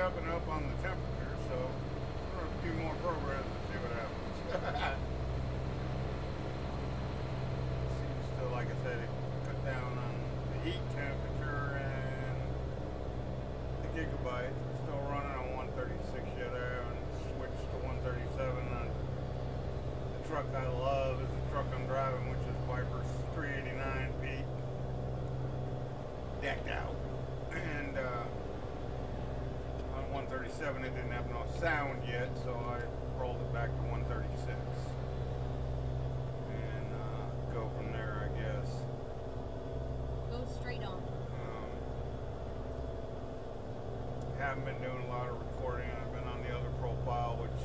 up and up on the temperature, so we're going to do more programs and see what happens. Seems to, like I said, it cut down on the heat temperature and the gigabytes. It's still running on 136 yet there, and switched to 137 on the truck I love is the truck I'm driving, which is Viper's 389 feet. Decked out, and on 137 it didn't have no sound yet, so I rolled it back to 136 and go from there, I guess. Go straight on. Haven't been doing a lot of recording. I've been on the other profile, which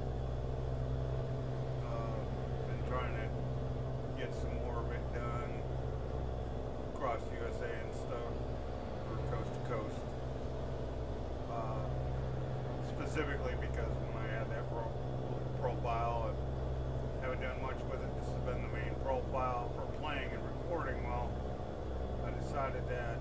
been trying to get some more of it done across USA and stuff, or coast to coast. Specifically because when I had that profile, I haven't done much with it. This has been the main profile for playing and recording. Well, I decided that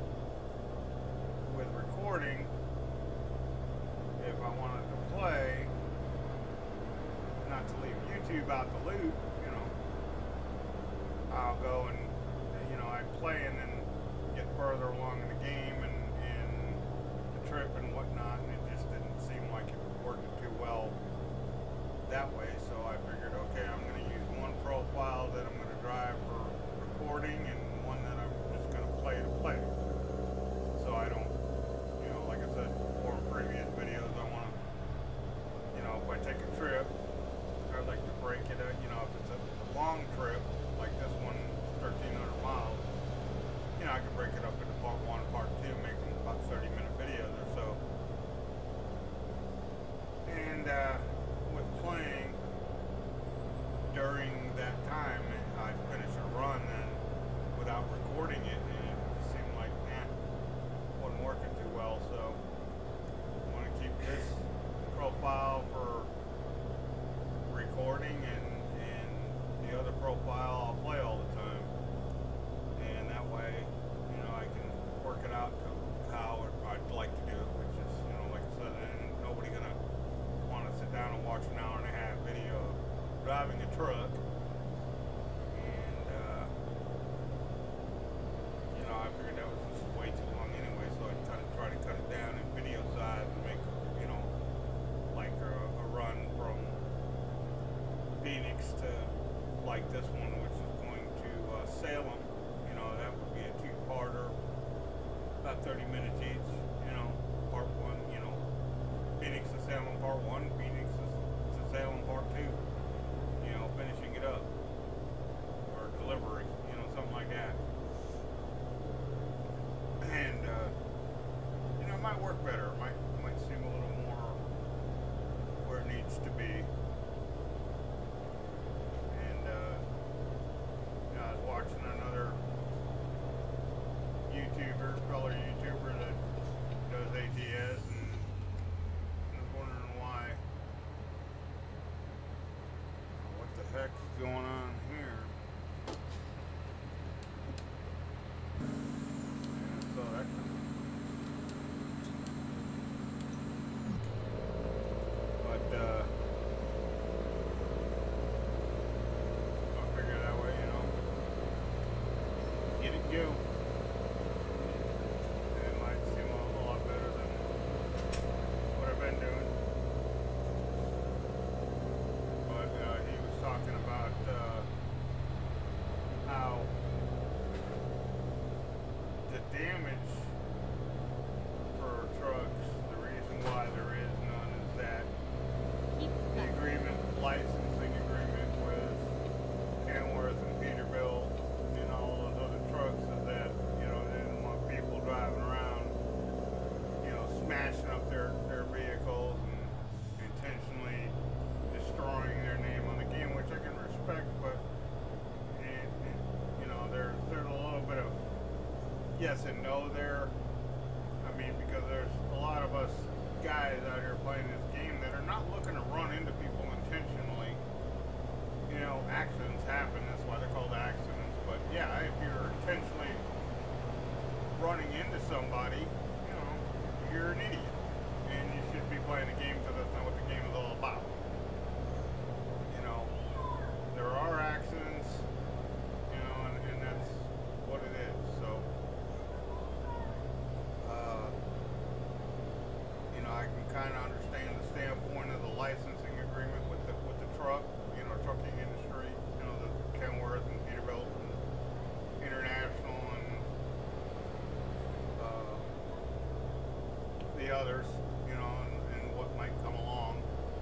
with recording, if I wanted to play, not to leave YouTube out the loop, you know, I'll go and I'd play and then get further along in the game and the trip and whatnot, and it just didn't seem like it was working too well that way. So I figured, okay, I'm going to use one profile that I'm going to drive for recording and one that I'm just going to play. So I don't, like I said before in previous videos, I want to, if I take a trip, I'd like to break it out, if it's a long trip, like this one, 1,300 miles, I can break it up into part 1 and part 2, make them about 30-minute videos or so. And with playing, during that time, I'd finish a run and without recording it, and it seemed like, wasn't working too well, so I want to keep this profile for recording and the other profile I'll play all the time, and that way I can work it out to how I'd like to do it, which is like I said, and nobody gonna want to sit down and watch an hour-and-a-half video of driving a truck, and I figured that was just way too long anyway, so I'd try to cut it down in video size and make like a run from Phoenix to like this one, which is going to Salem. That would be a two-parter, about 30 minutes each. Part 1, Phoenix to Salem part 1, Phoenix to Salem part 2. Finishing it up, or delivery, something like that. And it might work better. It might seem a little more where it needs to be. I was watching another fellow YouTuber that does ATS, and I was wondering why. What the heck is going on here? Yeah, so that I figure that way, get it go. It might seem a lot better than what I've been doing. But he was talking about how the damage for trucks, the reason why there is none is that the agreement, licensing agreement with Kenworth and Peterbilt and all those other trucks is that, they didn't want people driving around, smashing up their vehicles and intentionally destroying their name on the game, which I can respect, but there's a little bit of yes and no there. I mean, because there's a lot of us guys out here playing this game that are not looking to run into people intentionally. Accidents happen, that's why they're called accidents. But yeah, if you're intentionally running into somebody, you're an idiot. others, you know, and what might come along.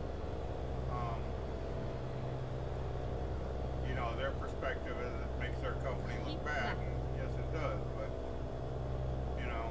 You know, their perspective is it makes their company look bad. And yes, it does. But you know,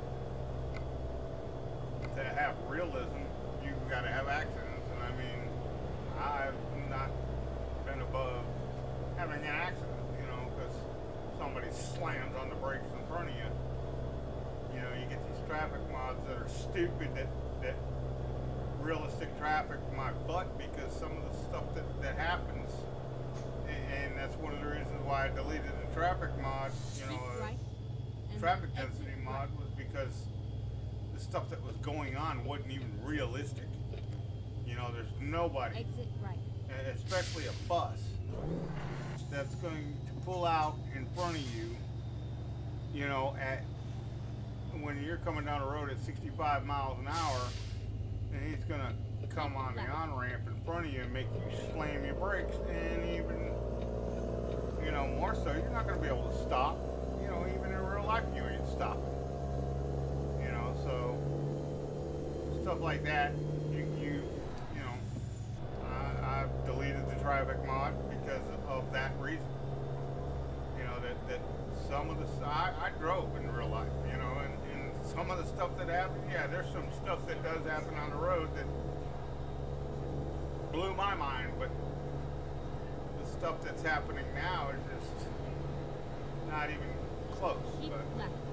to have realism, you've got to have accidents. And I mean, I've not been above having an accident, you know, because somebody slams on the brakes in front of you. You know, you get these traffic mods that are stupid that realistic traffic my butt because some of the stuff that happens, and that's one of the reasons why I deleted the traffic mod, you know, traffic density mod, was because the stuff that was going on wasn't even realistic. You know, there's nobody, Exit right. especially a bus, that's going to pull out in front of you, you know, when you're coming down the road at 65 miles an hour, and he's going to come on the on-ramp in front of you and make you slam your brakes, and even, you know, more so, you're not going to be able to stop. You know, even in real life, you ain't stopping. You know, so stuff like that, you know, I've deleted the traffic mod because of that reason. You know, that some of the I drove in real life, you know, and some of the stuff that happened, yeah, there's some stuff that does happen on the road that blew my mind, but the stuff that's happening now is just not even close. Keep But left.